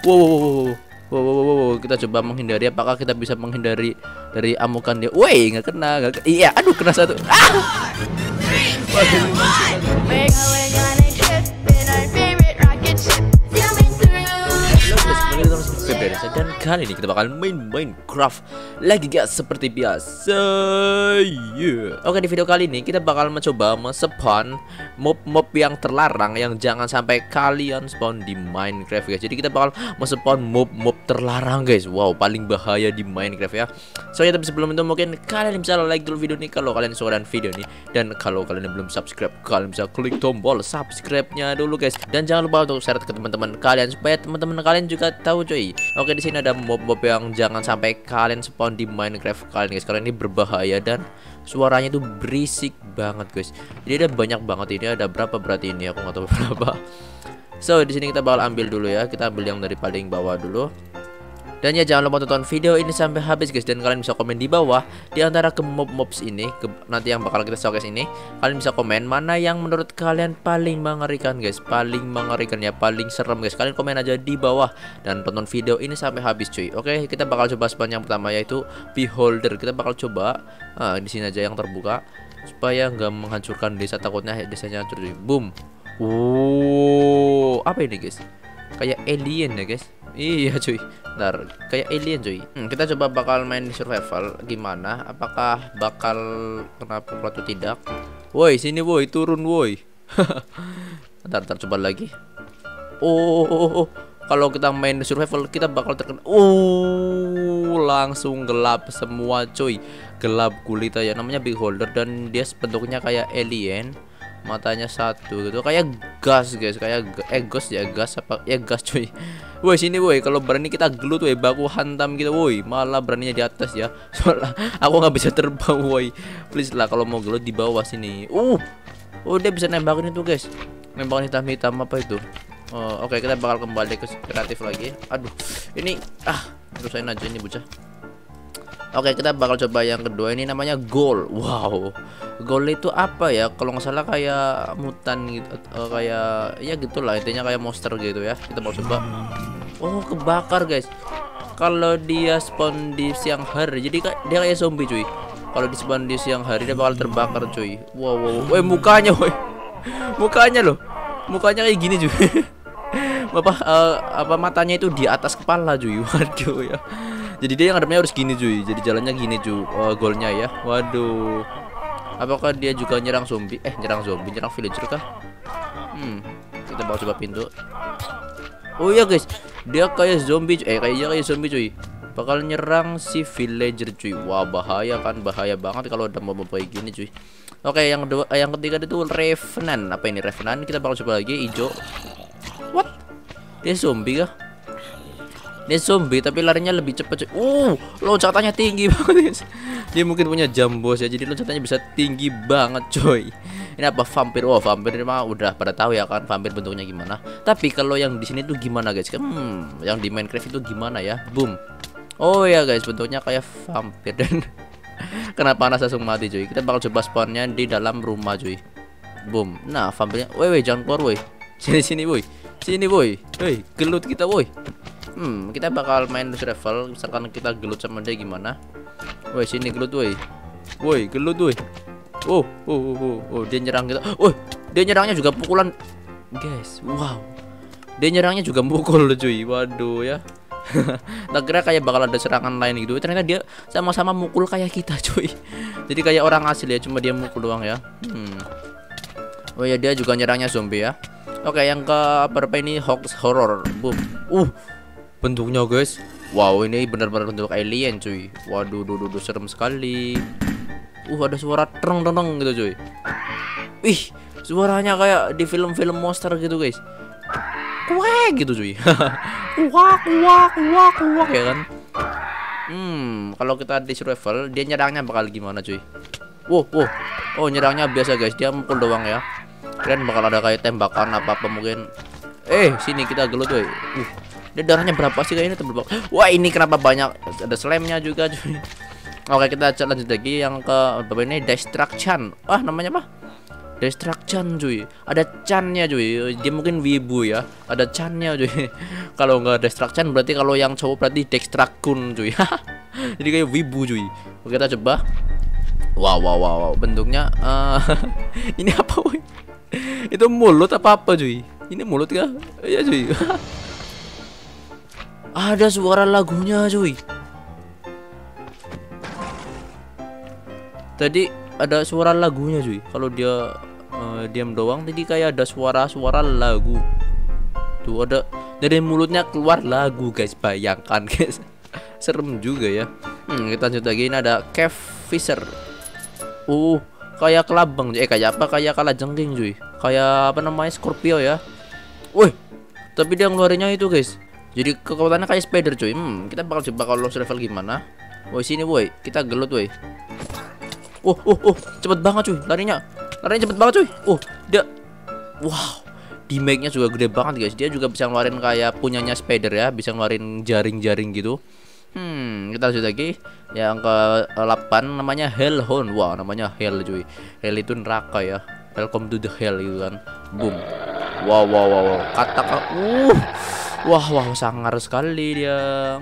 Wow. Wow. Kita coba menghindari. Apakah kita bisa menghindari dari amukan dia? Woi, nggak kena. Iya, aduh kena satu. Dan kali ini kita bakal main Minecraft lagi guys, seperti biasa. Oke, di video kali ini kita bakal mencoba men-spawn mob-mob yang terlarang yang jangan sampai kalian spawn di Minecraft guys. Jadi kita bakal men-spawn mob-mob terlarang guys. Wow, paling bahaya di Minecraft ya. Soalnya tapi sebelum itu mungkin kalian bisa like dulu video ini kalau kalian suka dengan video ini, dan kalau kalian belum subscribe kalian bisa klik tombol subscribe-nya dulu guys. Dan jangan lupa untuk share ke teman-teman kalian supaya teman-teman kalian juga tahu cuy. Oke, di sini ada mob-mob yang jangan sampai kalian spawn di Minecraft kalian guys, karena ini berbahaya dan suaranya itu berisik banget guys. Jadi ada banyak banget ini, ada berapa berarti ini aku nggak tahu berapa. So di sini kita bakal ambil dulu ya, kita ambil yang dari paling bawah dulu. Dan ya jangan lupa tonton video ini sampai habis guys, dan kalian bisa komen di bawah di antara ke mob-mobs ini nanti yang bakal kita showcase ini. Kalian bisa komen mana yang menurut kalian paling mengerikan guys, paling mengerikan ya, paling serem guys. Kalian komen aja di bawah dan tonton video ini sampai habis cuy. Oke, kita bakal coba spawn yang pertama yaitu beholder. Kita bakal coba di sini aja yang terbuka supaya nggak menghancurkan desa, takutnya desanya hancur cuy. Boom. Apa ini guys? Kayak alien ya guys. Iya cuy, ntar kayak alien cuy. Kita coba bakal main survival gimana. Apakah bakal kena pukul atau tidak? Woi sini woi, turun woi. ntar coba lagi. Kalau kita main survival kita bakal terkena. Langsung gelap semua cuy. Gelap gulita ya, namanya beholder dan dia bentuknya kayak alien. Matanya satu gitu, kayak gas guys, kayak gas ya, gas apa ya, gas cuy. Woi sini woi, kalau berani kita gelut woi, baku hantam gitu woi. Malah beraninya di atas ya, soalnya aku nggak bisa terbang woi. Please lah kalau mau gelut di bawah sini. Dia bisa nembakin itu guys, nembakin hitam apa itu. Oke, kita bakal kembali ke kreatif lagi. Aduh ini terusin aja ini bocah. Oke, kita bakal coba yang kedua, ini namanya gold. Wow, gold itu apa ya? Kalau nggak salah kayak mutan gitu, kayak ya gitulah intinya, kayak monster gitu ya. Kita mau coba. Kebakar guys. Kalau dia spawn di siang hari, jadi dia kayak zombie cuy. Kalau di spawn di siang hari dia bakal terbakar cuy. Wow. Mukanya woi. Mukanya loh. Mukanya kayak gini cuy. Matanya itu di atas kepala cuy. Waduh ya. Jadi dia ngadepnya harus gini cuy. Jadi jalannya gini cuy. Golnya ya. Waduh. Apakah dia juga nyerang zombie? Nyerang villager kah? Kita bakal coba pintu. Oh iya guys, dia kayak zombie cuy. Kayak zombie cuy. Bakal nyerang si villager cuy. Wah, bahaya kan, bahaya banget kalau ada mob kayak gini cuy. Oke, yang ketiga itu revenant. Apa ini revenant? Kita bakal coba lagi hijau. What? Dia zombie kah? Dia zombie tapi larinya lebih cepat cuy. Loncatannya tinggi banget guys. Dia mungkin punya jambos ya, jadi loncatannya bisa tinggi banget coy. Ini apa, vampir? Vampir mah udah pada tahu ya kan vampir bentuknya gimana. Tapi kalau yang di sini tuh gimana guys? Yang di Minecraft itu gimana ya? Boom. Ya guys, bentuknya kayak vampir dan kena panas langsung mati cuy. Kita bakal coba spawnnya di dalam rumah cuy. Boom. Nah, vampirnya, woi jangan keluar woi. Sini woi. Sini woi. Gelut kita woi. Kita bakal main survival, misalkan kita gelut sama dia gimana. Woi sini gelut woi. Woi gelut woi. Dia nyerang kita. Dia nyerangnya juga pukulan guys. Wow, dia nyerangnya juga mukul cuy. Waduh ya. Tak kira kayak bakal ada serangan lain gitu, ternyata dia sama-sama mukul kayak kita cuy. Jadi kayak orang asli ya, cuma dia mukul doang ya. Oh ya, dia juga nyerangnya zombie ya. Oke, yang ke berapa ini? Hoax horror. Boom. Bentuknya guys, wow, ini benar-benar bentuk alien cuy. Waduh, serem sekali. Ada suara tereng gitu cuy. Suaranya kayak di film-film monster gitu guys. Kuak gitu cuy. Kuak ya kan. Kalau kita di survival, dia nyerangnya bakal gimana cuy? Nyerangnya biasa guys, dia mukul doang ya. Kalian bakal ada kayak tembakan apa mungkin. Sini kita gelut woi. Dia darahnya berapa sih kayaknya tebel banget. Wah, ini kenapa banyak, ada slamnya juga cuy. Oke, kita lanjut lagi yang ke berapa ini, destruction. Namanya apa? Destruction cuy. Ada Chan-nya cuy. Dia mungkin wibu ya. Ada Chan-nya cuy. Kalau nggak Destruction berarti kalau yang cowok berarti Dextrakun cuy. Jadi kayak wibu cuy. Oke, kita coba. Wow. Bentuknya ini apa cuy? Itu mulut apa cuy? Ini mulut kah? Iya cuy. Ada suara lagunya cuy. Tadi ada suara lagunya cuy. Kalau dia diam doang tadi kayak ada suara lagu. Tuh ada dari mulutnya keluar lagu guys. Bayangkan guys. Serem juga ya. Kita lanjut lagi. Ini ada cave fisher. Kayak kelabang. Kayak apa? Kayak kalajengking cuy. Kayak apa namanya? Scorpio ya. Wih. Tapi dia ngeluarinnya itu guys. Jadi kekuatannya kayak spider cuy. Kita bakal coba kalau level gimana. Woi sini woi. Kita gelut woi. Cepet banget cuy, larinya cepet banget cuy. Dia, wow, damage-nya juga gede banget guys. Dia juga bisa ngeluarin kayak punyanya spider ya, bisa ngeluarin jaring-jaring gitu. Kita lanjut lagi. Yang ke-8 namanya Hellhound. Wah, namanya Hell cuy. Hell itu neraka ya. Welcome to the hell gitu kan. Boom. Wow. Kata wah, sangar sekali dia.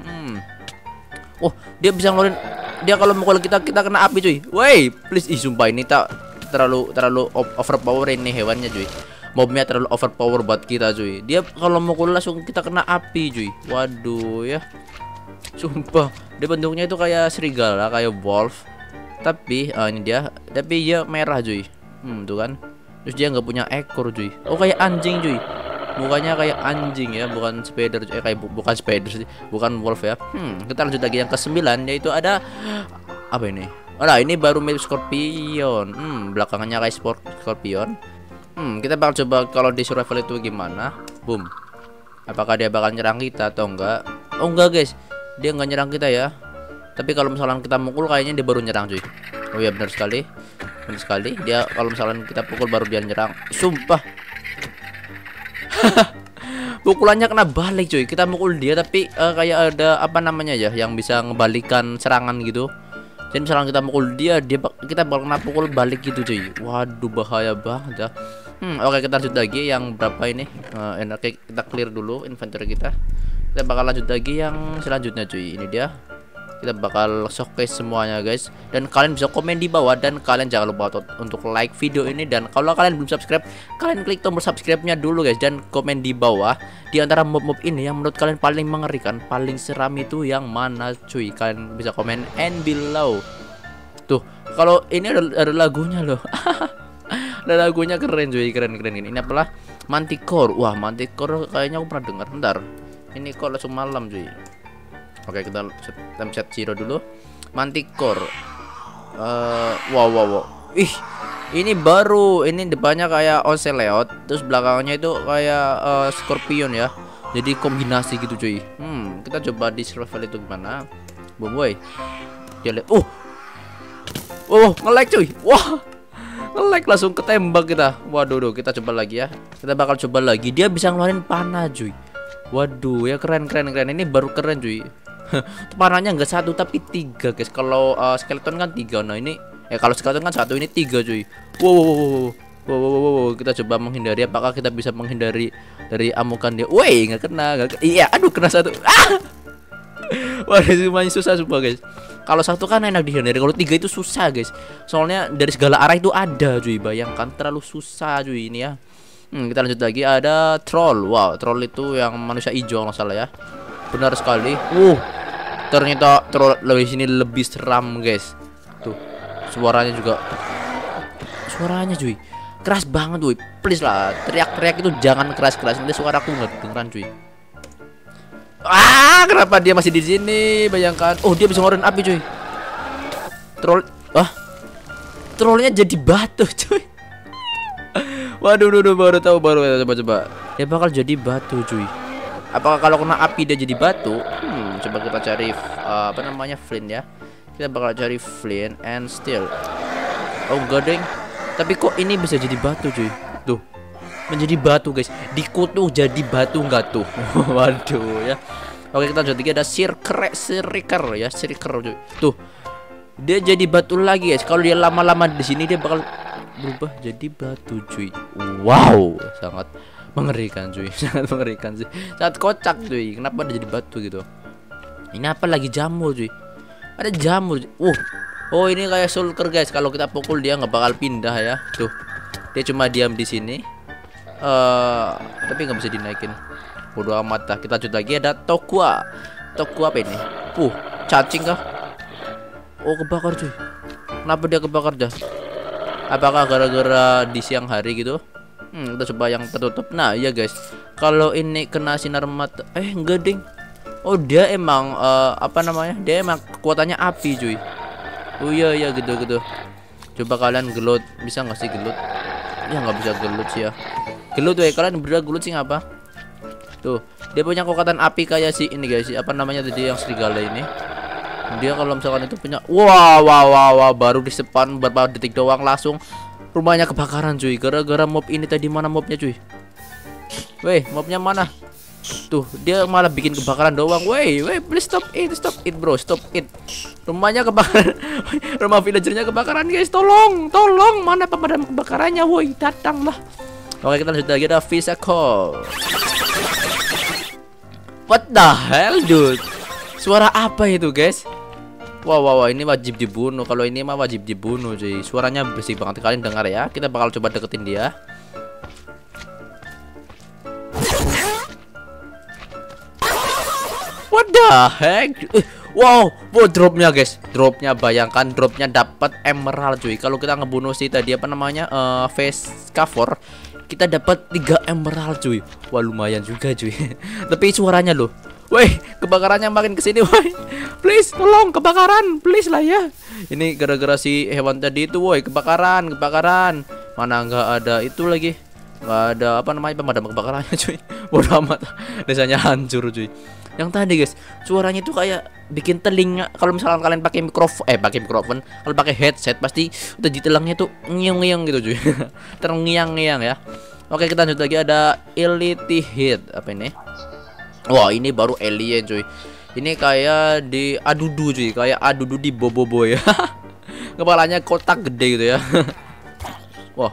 Dia bisa ngeluarin. Dia kalau mukul kita kena api cuy. Woi, please. Sumpah ini terlalu overpower ini hewannya cuy. Mobnya terlalu overpower buat kita cuy. Dia kalau mukul langsung kita kena api cuy. Waduh ya. Sumpah, dia bentuknya itu kayak serigala, kayak wolf. Tapi ini dia, tapi dia merah cuy. Tuh kan. Terus dia nggak punya ekor cuy. Kayak anjing cuy. Mukanya kayak anjing ya, bukan spider bukan spider sih, bukan wolf ya. Kita lanjut lagi yang ke-9 yaitu ada apa ini? Ini baru mirip scorpion. Belakangnya kayak scorpion. Kita bakal coba kalau di survival itu gimana. Boom. Apakah dia bakal nyerang kita atau enggak? Enggak guys. Dia enggak nyerang kita ya. Tapi kalau misalnya kita mukul kayaknya dia baru nyerang cuy. Ya benar sekali. Benar sekali. Dia kalau misalnya kita pukul baru dia nyerang. Sumpah. Pukulannya kena balik cuy. Kita mukul dia tapi kayak ada apa namanya ya yang bisa ngebalikan serangan gitu. Jadi misalnya kita mukul dia kita bakal kena pukul balik gitu cuy. Waduh, bahaya banget ya. Oke, kita lanjut lagi yang berapa ini? Oke, kita clear dulu inventory kita. Kita bakal lanjut lagi yang selanjutnya cuy. Ini dia. Kita bakal showcase semuanya guys. Dan kalian bisa komen di bawah. Dan kalian jangan lupa untuk like video ini. Dan kalau kalian belum subscribe, kalian klik tombol subscribe-nya dulu guys. Dan komen di bawah. Di antara mob-mob ini yang menurut kalian paling mengerikan, paling seram itu yang mana cuy. Kalian bisa komen and below. Tuh, kalau ini ada lagunya loh. Ada lagunya keren cuy. Keren ini. Ini apalah? Manticore. Wah, Manticore kayaknya aku pernah dengar. Bentar. Ini kok langsung malam cuy. Oke, kita set zero dulu. Manticore. Wow. Ini baru. Ini depannya kayak ocelot, terus belakangnya itu kayak scorpion ya. Jadi kombinasi gitu cuy. Kita coba di survival itu gimana. Boom boy. Dia lihat. Nge-lag cuy. Wah. Nge-lag langsung ketembak kita. Waduh, kita coba lagi ya. Kita bakal coba lagi. Dia bisa ngeluarin panah cuy. Waduh, ya keren. Ini baru keren cuy. Panahnya nggak 1 tapi 3 guys. Kalau skeleton kan 3. Nah ini kalau skeleton kan 1, ini 3 cuy. Wow. Kita coba menghindari. Apakah kita bisa menghindari dari amukan dia? Woi, nggak kena. Iya, aduh, kena 1. Wah, semuanya susah sumpah guys. Kalau 1 kan enak dihindari. Kalau 3 itu susah guys. Soalnya dari segala arah itu ada cuy. Bayangkan terlalu susah cuy ini ya. Kita lanjut lagi. Ada troll. Wow, troll itu yang manusia hijau nggak salah ya. Benar sekali. Ternyata troll lebih sini lebih seram guys. Tuh, suaranya cuy keras banget cuy. Please lah, teriak-teriak itu jangan keras-keras. Nanti suaraku nggak kedengeran cuy. Kenapa dia masih di sini? Bayangkan. Dia bisa ngeluarin api cuy. Trollnya jadi batu cuy. Waduh, baru coba. Dia bakal jadi batu cuy. Apakah kalau kena api dia jadi batu? Coba kita cari apa namanya, flint ya. Kita bakal cari flint and steel. Enggak deng. Tapi kok ini bisa jadi batu cuy. Tuh, menjadi batu guys. Dikutuk jadi batu enggak tuh. Waduh ya. Oke, kita lanjut lagi. Ada sirker ya, sirker cuy. Tuh, dia jadi batu lagi guys. Kalau dia lama-lama di sini dia bakal berubah jadi batu cuy. Wow, sangat mengerikan cuy. Sangat mengerikan sih. Sangat kocak cuy. Kenapa dia jadi batu gitu? Ini apa lagi jamur cuy? Ada jamur. Oh ini kayak shulker guys. Kalau kita pukul dia nggak bakal pindah ya. Tuh, dia cuma diam di sini. Tapi nggak bisa dinaikin. Bodoh amat dah. Kita lanjut lagi. Ada Tokua. Tokua apa ini? Cacing kah? Oh kebakar cuy. Kenapa dia kebakar dah? Apakah gara-gara di siang hari gitu? Kita coba yang tertutup. Nah iya guys, kalau ini kena sinar mata, enggak ding. Oh dia emang apa namanya? Dia emang kekuatannya api cuy. Oh iya gitu. Coba kalian gelut, bisa nggak sih gelut? Ya nggak bisa gelut sih ya. Gelut kalian berdua gelut sih ngapa? Tuh dia punya kekuatan api kayak si ini guys. Apa namanya tadi yang serigala ini? Dia kalau misalkan itu punya wow, baru di depan beberapa detik doang langsung rumahnya kebakaran cuy. Gara-gara mob ini tadi. Mana mobnya cuy? Weh, mobnya mana? Tuh, dia malah bikin kebakaran doang. Weh, please stop it bro, stop it. Rumahnya kebakaran. Rumah villagernya kebakaran guys. Tolong, mana pemadam kebakarannya? Woi, datanglah. Oke, kita lanjut lagi. Ada Visa Call. What the hell dude? Suara apa itu guys? Wow, ini wajib dibunuh. Kalau ini mah wajib dibunuh cuy. Suaranya bersih banget, kalian dengar ya. Kita bakal coba deketin dia. What the heck? Wow, dropnya guys. Dropnya, bayangkan dropnya dapat emerald cuy. Kalau kita ngebunuh si tadi apa namanya? Face cover, kita dapat 3 emerald cuy. Wah, lumayan juga cuy. Tapi suaranya loh. Woi, kebakarannya makin kesini, woi. Please, tolong kebakaran, please lah ya. Ini gara-gara si hewan tadi itu, woi, kebakaran. Mana nggak ada itu lagi? Nggak ada apa namanya pemadam kebakarannya, cuy. Bodoh amat, desanya hancur, cuy. Yang tadi guys, suaranya itu kayak bikin telinga. Kalau misalkan kalian pakai mikrofon, kalau pakai headset pasti udah di telangnya tuh ngiang-ngiang gitu, cuy. Terngiang-ngiang ya. Oke, kita lanjut lagi. Ada Elite Hit. Apa ini? Wah, ini baru alien cuy. Ini kayak di Adudu cuy, kayak Adudu di Boboiboy ya. Kepalanya kotak gede gitu ya. Wah.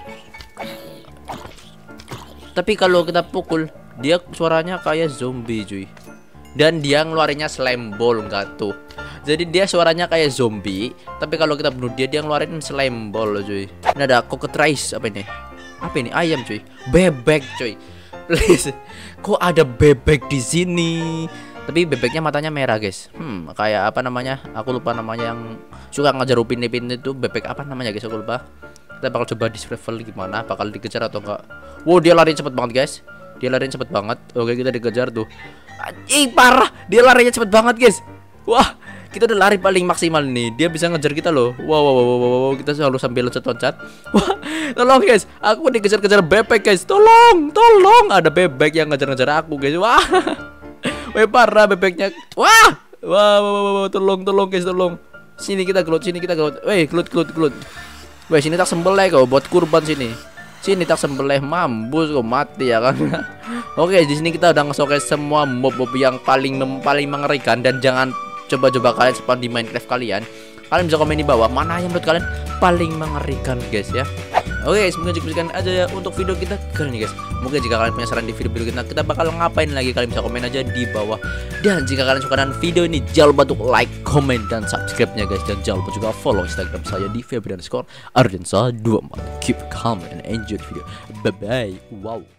Tapi kalau kita pukul, dia suaranya kayak zombie cuy. Dan dia ngeluarinnya slam ball enggak tuh. Jadi dia suaranya kayak zombie, tapi kalau kita bunuh dia ngeluarin slam ball cuy. Ini ada cockatrice. Apa ini? Ayam cuy. Bebek cuy. Please, kok ada bebek di sini? Tapi bebeknya matanya merah guys. Kayak apa namanya? Aku lupa namanya, yang suka ngajar Upin Ipin itu. Bebek apa namanya guys? Aku lupa. Kita bakal coba di survival gimana? Bakal dikejar atau enggak? Wow, dia lari cepet banget guys. Oke, kita dikejar tuh. Parah, dia larinya cepet banget guys. Wah, kita udah lari paling maksimal nih. Dia bisa ngejar kita loh. Wow, kita selalu sambil loncat-loncat. Wah, tolong guys, aku dikejar-kejar bebek guys. Tolong, ada bebek yang ngejar-ngejar aku guys. Wah, parah bebeknya. Wah, tolong guys, tolong. Sini kita gelut. Gelut. Sini tak sembelih kau buat kurban sini. Sini tak sembelih, mampus kau mati ya kan. Oke, di sini kita udah ngesoket semua mob yang paling mengerikan. Dan jangan coba kalian spawn di Minecraft kalian. Kalian bisa komen di bawah mana yang menurut kalian paling mengerikan guys ya. Oke, semoga cukup sekian aja ya untuk video kita kali ini guys. Mungkin jika kalian punya saran di video kita bakal ngapain lagi, kalian bisa komen aja di bawah. Dan jika kalian suka dengan video ini, jangan lupa untuk like, comment, dan subscribe-nya guys. Dan jangan lupa juga follow Instagram saya di Febri_Ardensa24. Keep calm and enjoy the video. Bye bye. Wow.